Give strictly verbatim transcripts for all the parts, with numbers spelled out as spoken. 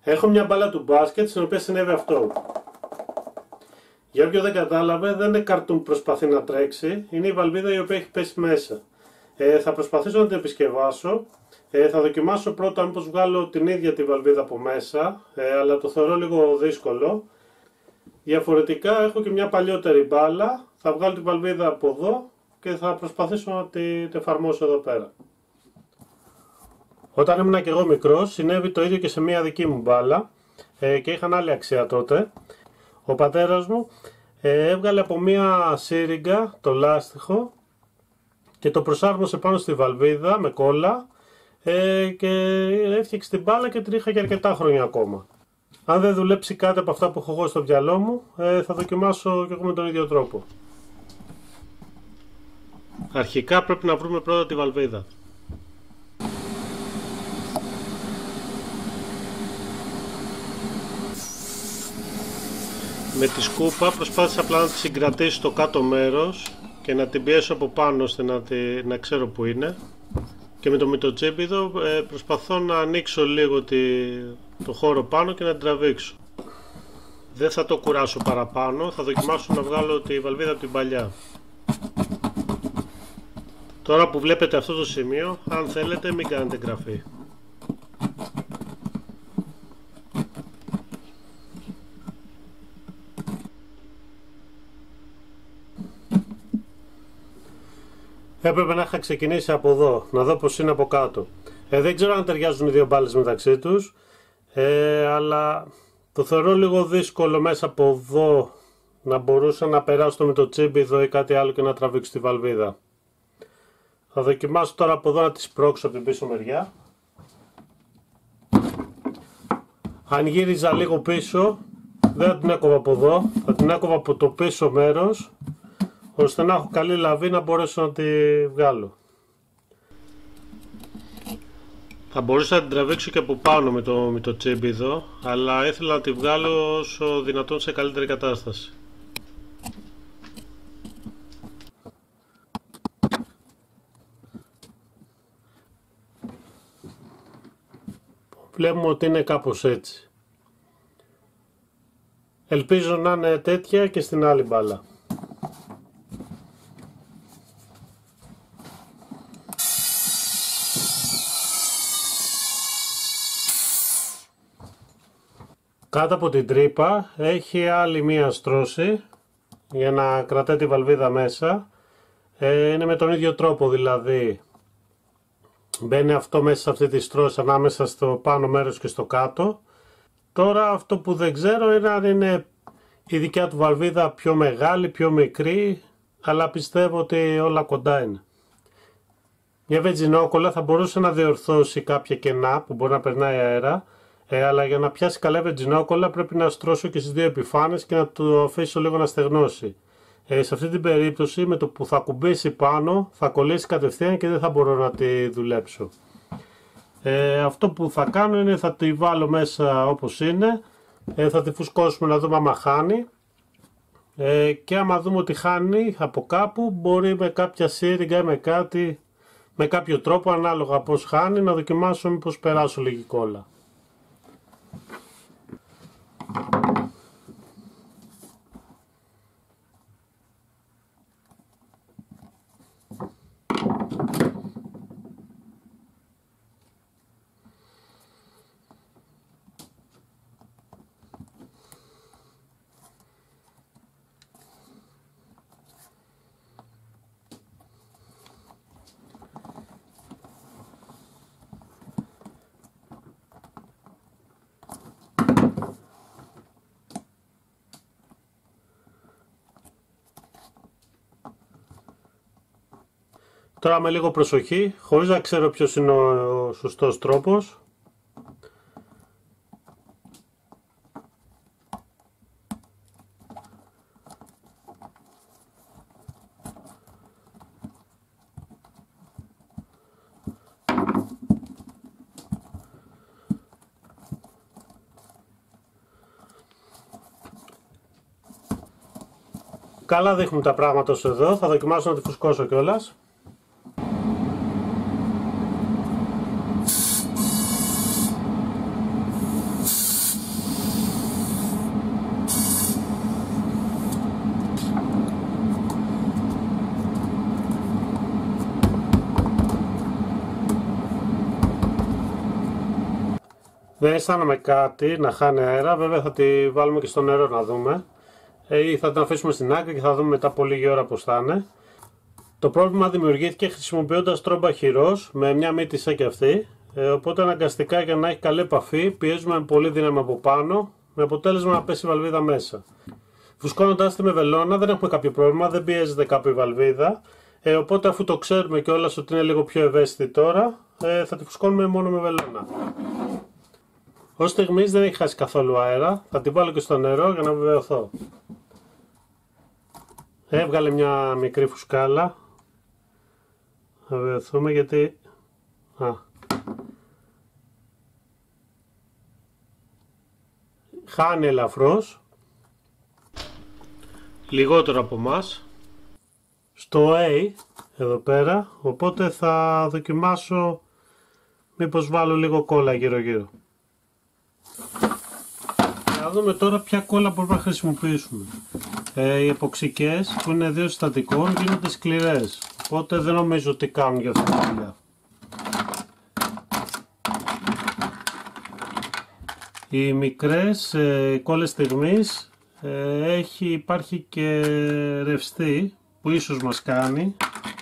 Έχω μια μπάλα του μπάσκετ στην οποία συνέβη αυτό. Για όποιον δεν κατάλαβε, δεν είναι καρτούν που προσπαθεί να τρέξει, είναι η βαλβίδα η οποία έχει πέσει μέσα. Ε, θα προσπαθήσω να την επισκευάσω. Ε, θα δοκιμάσω πρώτα μήπως βγάλω την ίδια τη βαλβίδα από μέσα, ε, αλλά το θεωρώ λίγο δύσκολο. Διαφορετικά έχω και μια παλιότερη μπάλα, θα βγάλω τη βαλβίδα από εδώ και θα προσπαθήσω να την εφαρμόσω εδώ πέρα. Όταν ήμουν και εγώ μικρός, συνέβη το ίδιο και σε μια δική μου μπάλα ε, και είχαν άλλη αξία τότε. Ο πατέρας μου ε, έβγαλε από μια σύριγγα το λάστιχο και το προσάρμοσε πάνω στη βαλβίδα με κόλλα ε, και έφτιαξε την μπάλα και την είχα για αρκετά χρόνια ακόμα. Αν δεν δουλέψει κάτι από αυτά που έχω εγώ στο μυαλό μου, ε, θα δοκιμάσω και εγώ με τον ίδιο τρόπο. Αρχικά πρέπει να βρούμε πρώτα τη βαλβίδα. Με τη σκούπα προσπάθησα απλά να τη συγκρατήσω στο κάτω μέρος και να την πιέσω από πάνω ώστε να, τη, να ξέρω που είναι. Και με το μυτοτσίπιδο ε, προσπαθώ να ανοίξω λίγο τη, το χώρο πάνω και να την τραβήξω. Δεν θα το κουράσω παραπάνω, θα δοκιμάσω να βγάλω τη βαλβίδα από την παλιά. Τώρα που βλέπετε αυτό το σημείο, αν θέλετε μην κάνετε εγγραφή. Έπρεπε να είχα ξεκινήσει από εδώ, να δω πως είναι από κάτω. Ε, δεν ξέρω αν ταιριάζουν οι δύο μπάλες μεταξύ τους, ε, αλλά το θεωρώ λίγο δύσκολο μέσα από εδώ να μπορούσα να περάσω το μυτοτσίπιδο ή κάτι άλλο και να τραβήξω τη βαλβίδα. Θα δοκιμάσω τώρα από εδώ να τη σπρώξω από την πίσω μεριά. Αν γύριζα λίγο πίσω, δεν θα την έκοβα από εδώ, θα την έκοβα από το πίσω μέρος, ώστε να έχω καλή λαβή να μπορέσω να τη βγάλω. Θα μπορούσα να την τραβήξω και από πάνω με το, με το τσίμπιδο, αλλά ήθελα να τη βγάλω όσο δυνατόν σε καλύτερη κατάσταση. Βλέπουμε ότι είναι κάπως έτσι. Ελπίζω να είναι τέτοια και στην άλλη μπάλα. Κάτω από την τρύπα έχει άλλη μία στρώση για να κρατάει τη βαλβίδα μέσα. Ε, είναι με τον ίδιο τρόπο, δηλαδή μπαίνει αυτό μέσα σε αυτή τη στρώση ανάμεσα στο πάνω μέρος και στο κάτω. Τώρα αυτό που δεν ξέρω είναι αν είναι η δικιά του βαλβίδα πιο μεγάλη, πιο μικρή, αλλά πιστεύω ότι όλα κοντά είναι. Μια βενζινόκολλα θα μπορούσε να διορθώσει κάποια κενά που μπορεί να περνάει αέρα, ε, αλλά για να πιάσει καλά βενζινόκολλα πρέπει να στρώσω και στις δύο επιφάνειες και να το αφήσω λίγο να στεγνώσει. Ε, σε αυτή την περίπτωση με το που θα κουμπίσει πάνω θα κολλήσει κατευθείαν και δεν θα μπορώ να τη δουλέψω. Ε, αυτό που θα κάνω είναι θα τη βάλω μέσα όπως είναι, ε, θα τη φουσκώσουμε να δούμε άμα χάνει, ε, και άμα δούμε ότι χάνει από κάπου μπορεί με κάποια σύριγγα ή με κάτι, με κάποιο τρόπο ανάλογα πως χάνει να δοκιμάσω μήπως περάσω λίγη κόλλα. Τώρα με λίγο προσοχή, χωρίς να ξέρω ποιος είναι ο σωστός τρόπος. Καλά δείχνουν τα πράγματα ως εδώ, θα δοκιμάσω να τη φουσκώσω κιόλας. Δεν αισθάνομαι κάτι να χάνει αέρα, βέβαια θα τη βάλουμε και στο νερό να δούμε. Ή θα την αφήσουμε στην άκρη και θα δούμε μετά από λίγη ώρα πως θα είναι. Το πρόβλημα δημιουργήθηκε χρησιμοποιώντας τρόμπα χειρός με μια μύτη σαν και αυτή. Ε, οπότε αναγκαστικά για να έχει καλή επαφή πιέζουμε με πολύ δύναμη από πάνω, με αποτέλεσμα να πέσει η βαλβίδα μέσα. Φουσκώνοντας τη με βελόνα δεν έχουμε κάποιο πρόβλημα, δεν πιέζεται κάπου η βαλβίδα. Ε, οπότε αφού το ξέρουμε κιόλας ότι είναι λίγο πιο ευαίσθητη τώρα, ε, θα τη φουσκώνουμε μόνο με βελόνα. Ως στιγμής δεν έχει χάσει καθόλου αέρα, θα την βάλω και στο νερό για να βεβαιωθώ. Έβγαλε μια μικρή φουσκάλα. Θα βεβαιωθούμε γιατί... Α. Χάνει ελαφρώς. Λιγότερο από μας. Στο A εδώ πέρα. Οπότε θα δοκιμάσω μήπως βάλω λίγο κόλλα γύρω γύρω. Θα δούμε τώρα ποια κόλλα μπορούμε να χρησιμοποιήσουμε. Ε, οι εποξικές που είναι δύο συστατικών γίνονται σκληρές. Οπότε δεν νομίζω ότι κάνουν για αυτή τη δουλειά. Οι μικρές ε, κόλλες στιγμής ε, έχει, υπάρχει και ρευστή που ίσως μας κάνει.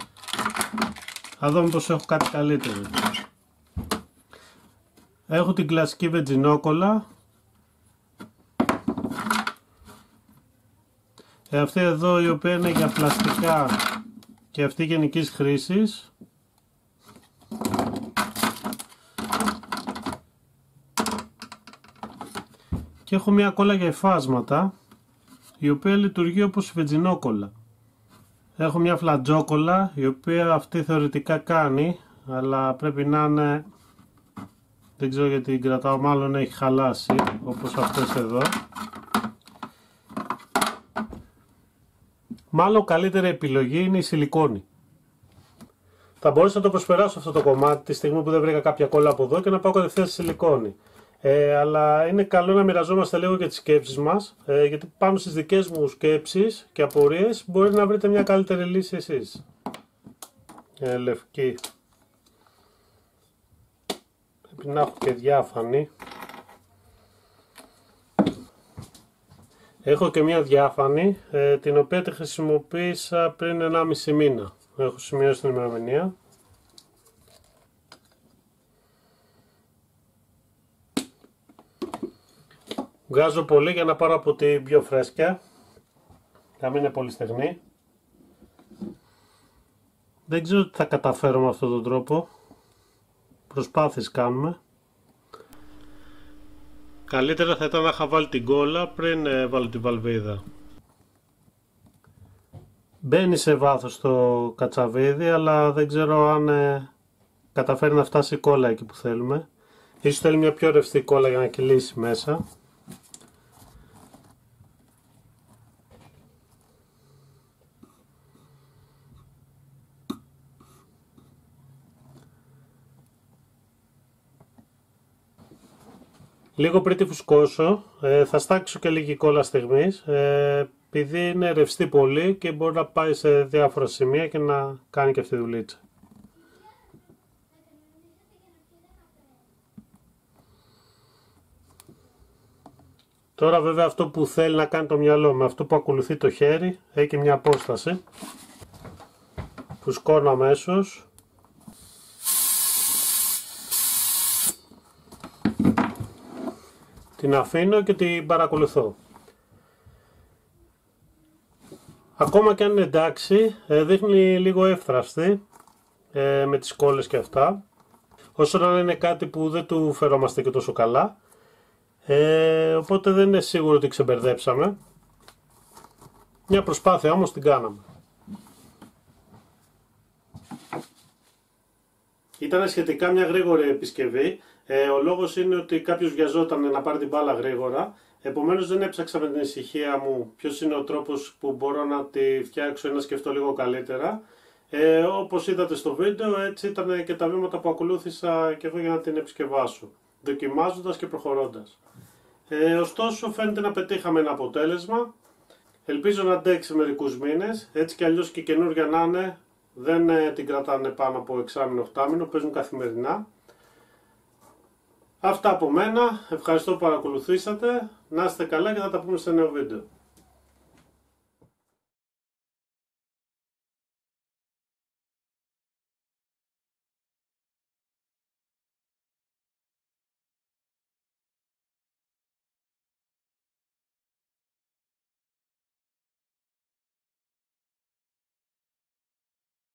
Θα δούμε πως έχω κάτι καλύτερο. Έχω την κλασική βενζινόκολλα. Ε, αυτή εδώ η οποία είναι για πλαστικά και αυτή γενικής χρήσης. Και έχω μια κόλλα για υφάσματα η οποία λειτουργεί όπως η βενζινόκολλα. Έχω μια φλατζόκολλα η οποία αυτή θεωρητικά κάνει, αλλά πρέπει να είναι, δεν ξέρω γιατί την κρατάω, μάλλον έχει χαλάσει όπως αυτές εδώ. Μάλλον καλύτερη επιλογή είναι η σιλικόνη. Θα μπορούσα να το προσπεράσω αυτό το κομμάτι τη στιγμή που δεν βρήκα κάποια κόλλα από εδώ και να πάω κατευθείαν στη σιλικόνη. Ε, αλλά είναι καλό να μοιραζόμαστε λίγο και τις σκέψεις μας, ε, γιατί πάνω στις δικές μου σκέψεις και απορίες μπορεί να βρείτε μια καλύτερη λύση εσείς. Ε, λευκή. Πρέπει να έχω και διάφανη. Έχω και μια διάφανη, ε, την οποία τη χρησιμοποίησα πριν ενάμιση μήνα. Έχω σημειώσει την ημερομηνία. Βγάζω πολύ για να πάρω από την πιο φρέσκια, να μην είναι πολύ στεγνή. Δεν ξέρω τι θα καταφέρω με αυτόν τον τρόπο. Προσπάθειες κάνουμε. Καλύτερα θα ήταν να είχα βάλει την κόλλα πριν ε, βάλω τη βαλβίδα. Μπαίνει σε βάθος το κατσαβίδι, αλλά δεν ξέρω αν ε, καταφέρει να φτάσει η κόλλα εκεί που θέλουμε. Ίσως θέλει μια πιο ρευστή κόλλα για να κυλήσει μέσα. Λίγο πριν τη φουσκώσω, ε, θα στάξω και λίγη κόλλα στιγμής, ε, επειδή είναι ρευστή πολύ και μπορεί να πάει σε διάφορα σημεία και να κάνει και αυτή τη δουλίτσα. Τώρα βέβαια αυτό που θέλει να κάνει το μυαλό με αυτό που ακολουθεί το χέρι έχει και μια απόσταση. Φουσκώνω αμέσως. Την αφήνω και την παρακολουθώ. Ακόμα και αν είναι εντάξει, δείχνει λίγο εύθραστη ε, με τις κόλλες και αυτά. Όσο να είναι κάτι που δεν του φερόμαστε και τόσο καλά. Ε, οπότε δεν είναι σίγουρο ότι ξεμπερδέψαμε. Μια προσπάθεια όμως την κάναμε. Ήταν σχετικά μια γρήγορη επισκευή. Ε, ο λόγος είναι ότι κάποιος βιαζόταν να πάρει την μπάλα γρήγορα. Επομένως δεν έψαξα με την ησυχία μου ποιος είναι ο τρόπος που μπορώ να τη φτιάξω ή να σκεφτώ λίγο καλύτερα. Ε, όπως είδατε στο βίντεο, έτσι ήταν και τα βήματα που ακολούθησα και εγώ για να την επισκευάσω, δοκιμάζοντας και προχωρώντας. Ε, ωστόσο φαίνεται να πετύχαμε ένα αποτέλεσμα. Ελπίζω να αντέξει μερικούς μήνες, έτσι κι αλλιώς και καινούργια να είναι, δεν ε, την κρατάνε πάνω από εξάμηνο οχτάμηνο, παίζουν καθημερινά. Αυτά από μένα, ευχαριστώ που παρακολουθήσατε, να είστε καλά και θα τα πούμε σε νέο βίντεο.